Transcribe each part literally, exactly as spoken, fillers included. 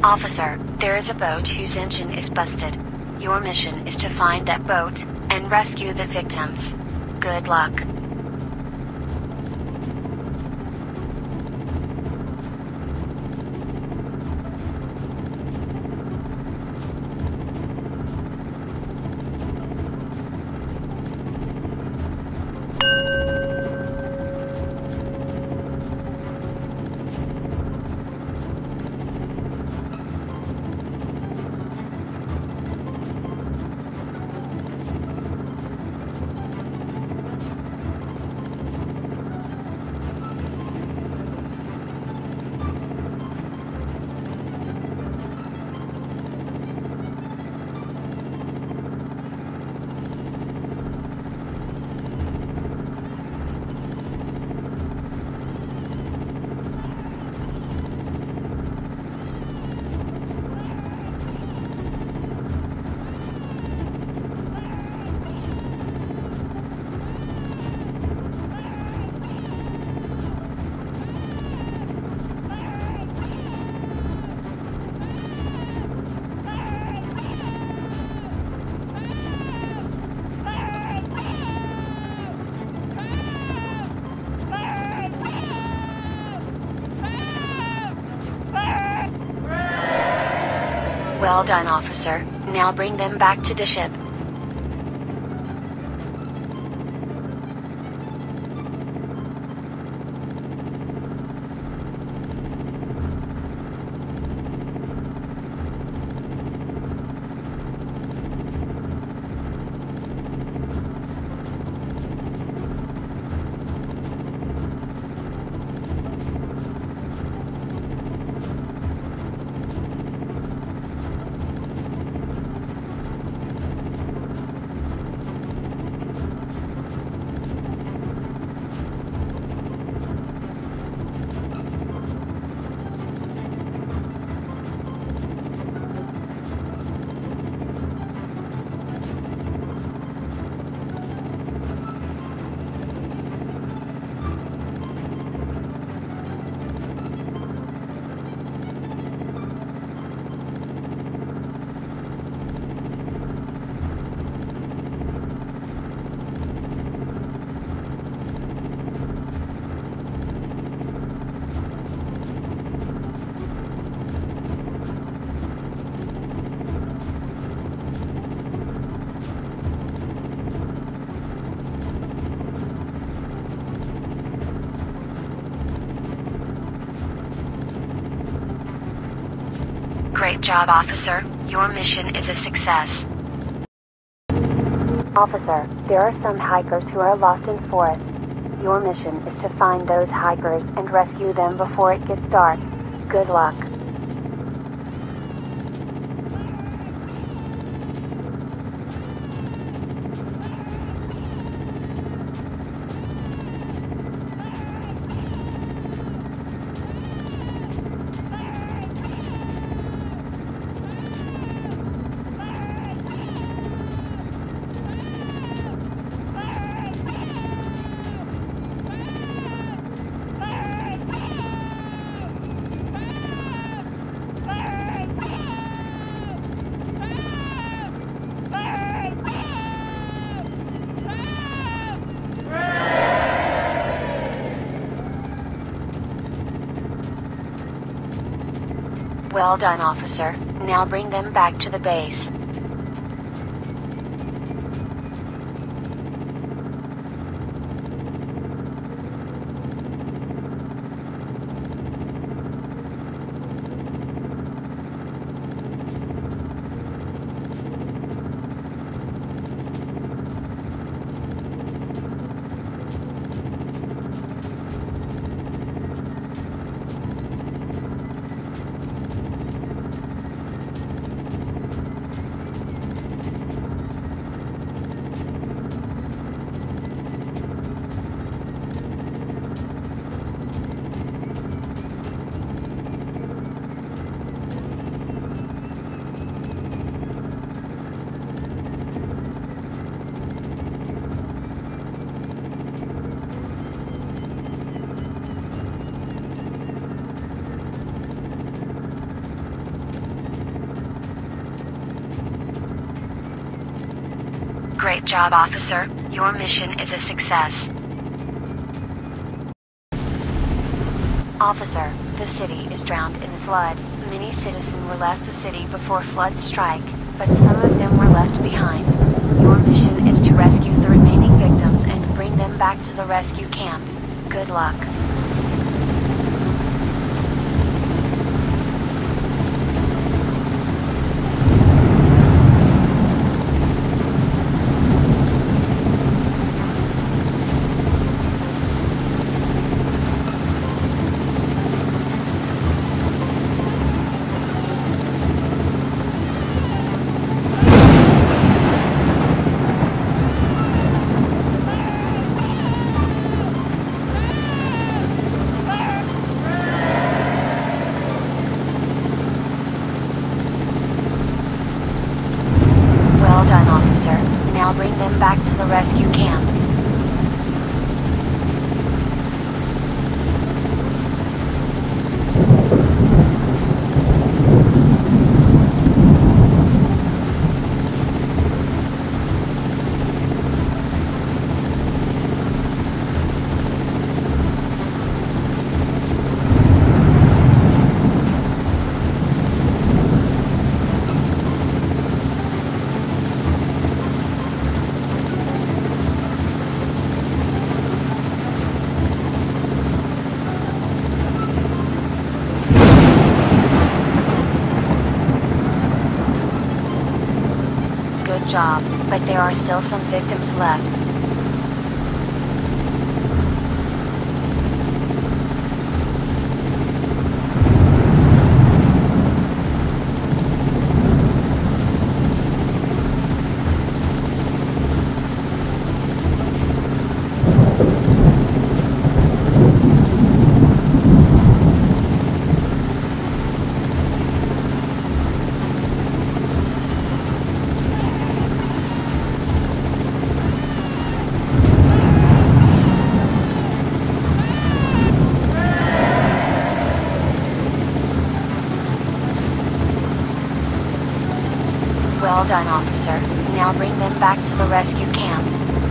Officer, there is a boat whose engine is busted. Your mission is to find that boat, and rescue the victims. Good luck. Well done, officer. Now bring them back to the ship. Great job, officer. Your mission is a success. Officer, there are some hikers who are lost in forest. Your mission is to find those hikers and rescue them before it gets dark. Good luck. Well done, officer. Now bring them back to the base. Great job, officer. Your mission is a success. Officer, the city is drowned in the flood. Many citizens were left the city before flood strike, but some of them were left behind. Your mission is to rescue the remaining victims and bring them back to the rescue camp. Good luck. Well done, officer. Now bring them back to the rescue camp. Good job, but there are still some victims left. Well done, officer. Now bring them back to the rescue camp.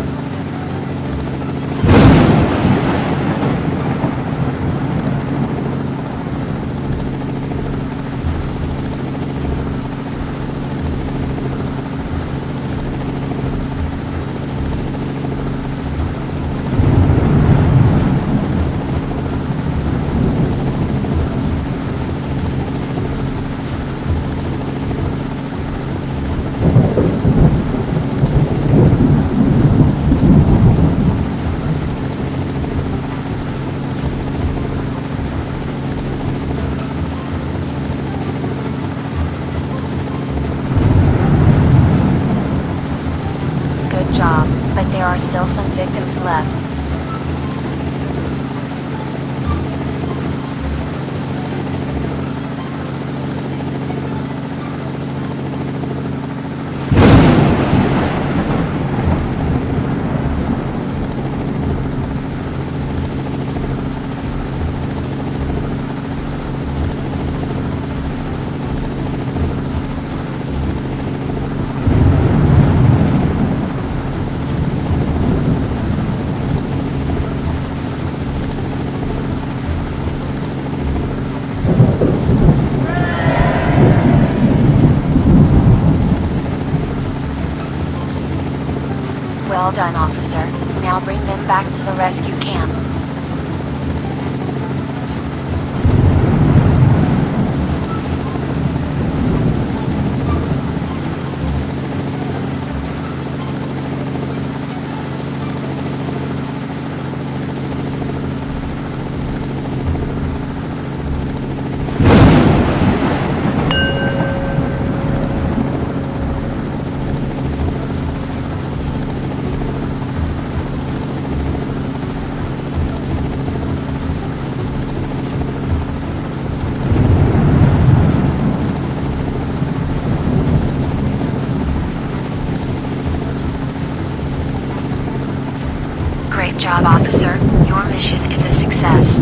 Good job, but there are still some victims left. Well done, officer. Now bring them back to the rescue camp. Great job, officer. Your mission is a success.